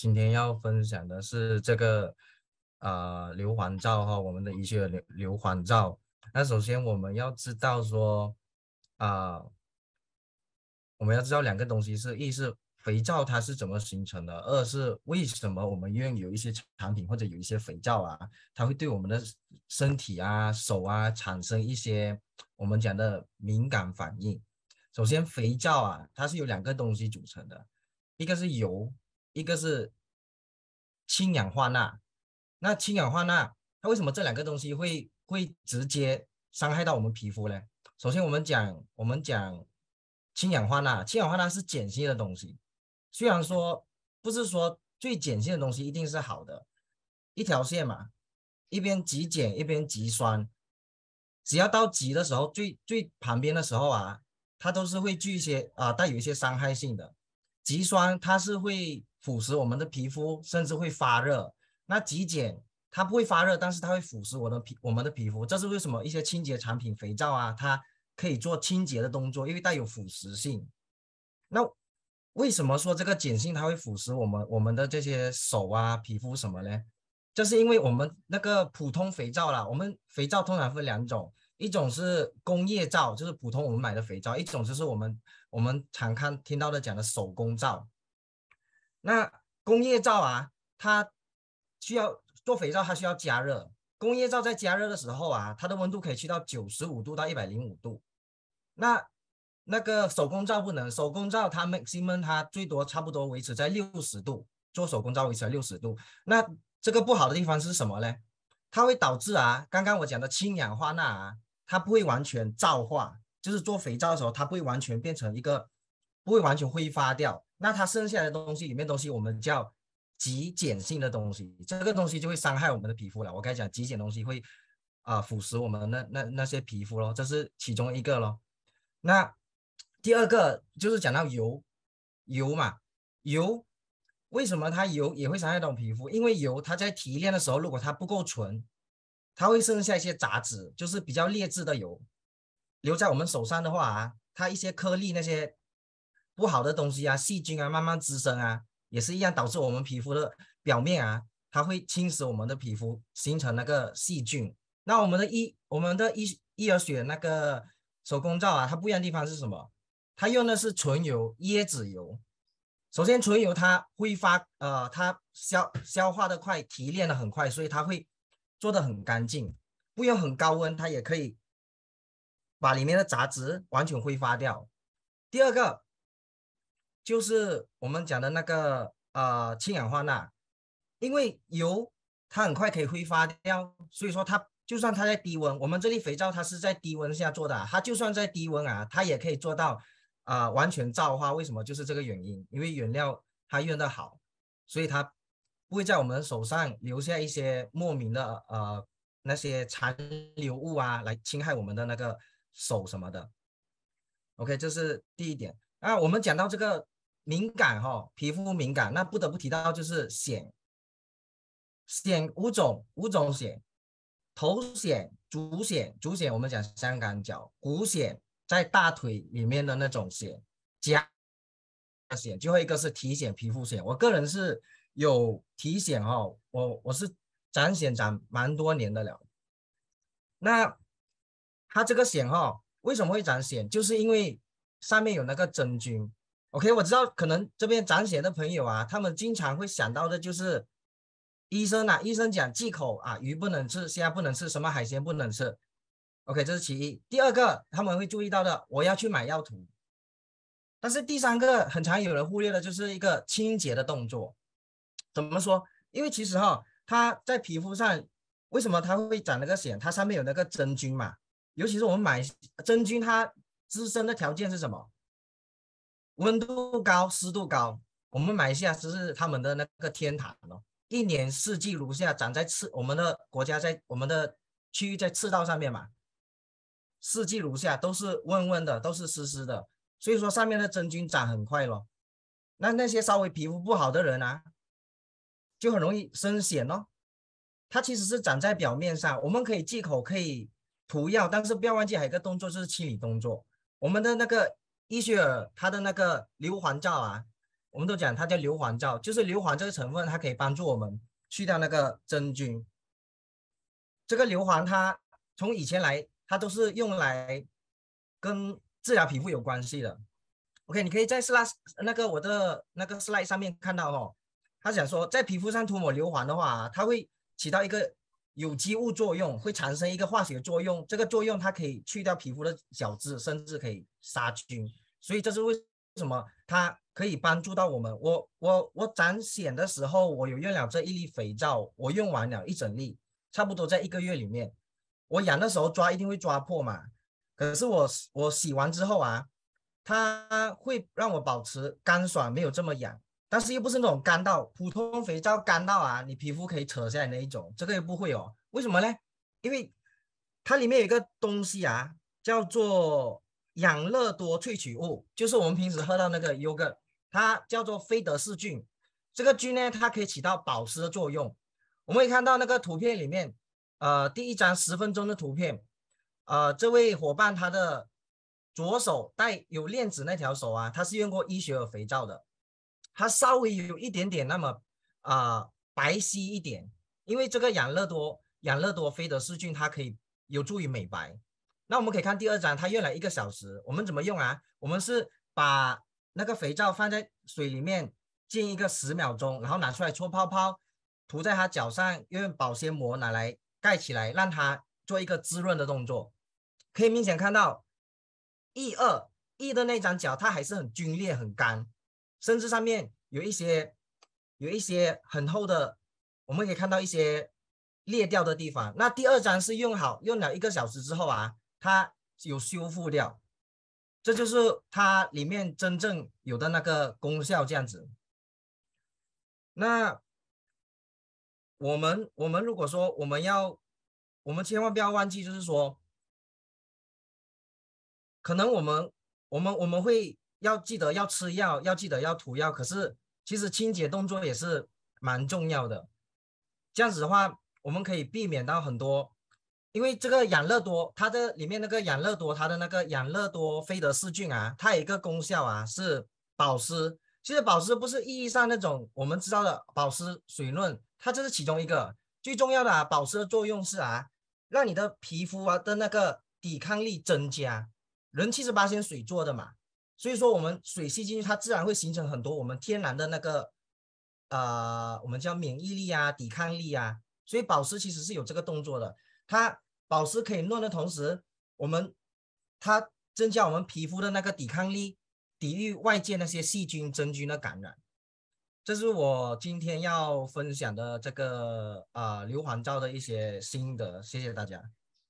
今天要分享的是这个硫磺皂哈，我们的医学硫磺皂。那首先我们要知道说啊、我们要知道两个东西是：一是肥皂它是怎么形成的，二是为什么我们院有一些产品或者有一些肥皂啊，它会对我们的身体啊、手啊产生一些我们讲的敏感反应。首先，肥皂啊，它是由两个东西组成的，一个是油，一个是氢氧化钠。那氢氧化钠，它为什么这两个东西会直接伤害到我们皮肤呢？首先，我们讲氢氧化钠，氢氧化钠是碱性的东西。虽然说不是说最碱性的东西一定是好的，一条线嘛，一边极碱一边极酸，只要到极的时候，最旁边的时候啊，它都是会具一些带有一些伤害性的。极酸它是会腐蚀我们的皮肤，甚至会发热。那极碱它不会发热，但是它会腐蚀我们的皮肤。这是为什么一些清洁产品肥皂啊，它可以做清洁的动作，因为带有腐蚀性。那为什么说这个碱性它会腐蚀我们的这些手啊、皮肤什么呢？这是因为我们那个普通肥皂啦，我们肥皂通常分两种，一种是工业皂，就是普通我们买的肥皂；一种就是我们常听到的讲的手工皂。那工业皂啊，它需要做肥皂，它需要加热。工业皂在加热的时候啊，它的温度可以去到95度到105度。那个手工皂不能，手工皂它 maximum 它最多差不多维持在60度，做手工皂维持在60度。那这个不好的地方是什么呢？它会导致刚刚我讲的氢氧化钠它不会完全皂化，就是做肥皂的时候，它不会完全变成一个，不会完全挥发掉。那它剩下的东西里面东西我们叫极碱性的东西，这个东西就会伤害我们的皮肤了。我刚才讲极碱东西会腐蚀我们的那些皮肤咯，这是其中一个咯。那第二个就是讲到油嘛，油为什么它油也会伤害到皮肤？因为油它在提炼的时候，如果它不够纯，它会剩下一些杂质，就是比较劣质的油，留在我们手上的话它一些颗粒那些不好的东西细菌慢慢滋生也是一样导致我们皮肤的表面它会侵蚀我们的皮肤，形成那个细菌。那我们的婴儿血那个手工皂它不一样的地方是什么？它用的是纯油椰子油。首先，纯油它挥发，它消化的快，提炼的很快，所以它会做的很干净，不用很高温，它也可以把里面的杂质完全挥发掉。第二个就是我们讲的那个氢氧化钠，因为油它很快可以挥发掉，所以说它就算它在低温，我们这里肥皂它是在低温下做的它就算在低温它也可以做到完全皂化。为什么？就是这个原因，因为原料它用的好，所以它不会在我们手上留下一些莫名的那些残留物来侵害我们的那个手什么的。OK，这是第一点。我们讲到这个敏感皮肤敏感，那不得不提到就是癣。癣五种癣：头癣、足癣我们讲香港脚，股癣在大腿里面的那种癣，甲癣，最后一个是体癣、皮肤癣。我个人是有体癣我是长癣长蛮多年的了。那它这个癣为什么会长癣？就是因为上面有那个真菌。OK， 我知道可能这边长癣的朋友他们经常会想到的就是医生讲忌口鱼不能吃，虾不能吃，什么海鲜不能吃。OK， 这是其一。第二个他们会注意到的，我要去买药涂。但是第三个很常有人忽略的就是一个清洁的动作。怎么说？因为其实它在皮肤上为什么它会长那个癣？它上面有那个真菌嘛。尤其是我们买真菌，它滋生的条件是什么？温度高，湿度高。我们马来西亚是他们的那个天堂一年四季如夏，长在我们的国家在我们的区域在赤道上面嘛，四季如夏，都是温温的，都是湿湿的，所以说上面的真菌长很快咯。那些稍微皮肤不好的人就很容易生癣它其实是长在表面上，我们可以忌口，可以涂药，但是不要忘记还有一个动作就是清理动作。我们的那个伊雪尔它的那个硫磺皂我们都讲它叫硫磺皂，就是硫磺这个成分，它可以帮助我们去掉那个真菌。这个硫磺它从以前来，它都是用来跟治疗皮肤有关系的。OK，你可以在 slide 我的那个 slide 上面看到哦，他讲说在皮肤上涂抹硫磺的话，它会起到一个有机物作用，会产生一个化学作用，这个作用它可以去掉皮肤的角质，甚至可以杀菌，所以这是为什么它可以帮助到我们。我长癣的时候，我有用了这一粒肥皂，我用完了一整粒，差不多在1个月里面。我痒的时候抓一定会抓破嘛，可是我洗完之后啊，它会让我保持干爽，没有这么痒，但是又不是那种干到普通肥皂干到啊，你皮肤可以扯下来那一种，这个又不会哦。为什么呢？因为它里面有一个东西啊，叫做养乐多萃取物，就是我们平时喝到那个 yogurt， 它叫做菲德氏菌。这个菌呢，它可以起到保湿的作用。我们可以看到那个图片里面，第一张10分钟的图片，这位伙伴他的左手带有链子那条手啊，他是用过医学的肥皂的，它稍微有一点点那么白皙一点，因为这个养乐多菲德氏菌它可以有助于美白。那我们可以看第2张，它用了1个小时。我们怎么用啊？我们是把那个肥皂放在水里面浸一个10秒钟，然后拿出来搓泡泡，涂在它脚上，用保鲜膜拿来盖起来，让它做一个滋润的动作。可以明显看到E的那张脚它还是很皲裂很干，甚至上面有一些很厚的，我们可以看到一些裂掉的地方。那第2张是用了1个小时之后啊，它有修复掉，这就是它里面真正有的那个功效这样子。那我们如果说我们千万不要忘记，就是说可能我们会要记得要吃药，要记得要涂药，可是其实清洁动作也是蛮重要的。这样子的话，我们可以避免到很多，因为这个养乐多，它的里面那个养乐多，它的那个养乐多菲德氏菌啊，它有一个功效啊是保湿。其实保湿不是意义上那种我们知道的保湿水润，它这是其中一个最重要的啊。保湿的作用是啊，让你的皮肤啊的那个抵抗力增加。人78%水做的嘛，所以说我们水吸进去，它自然会形成很多我们天然的那个我们叫免疫力啊、抵抗力啊。所以保湿其实是有这个动作的，它保湿可以润的同时，它增加我们皮肤的那个抵抗力，抵御外界那些细菌、真菌的感染。这是我今天要分享的这个硫磺皂的一些心得，谢谢大家。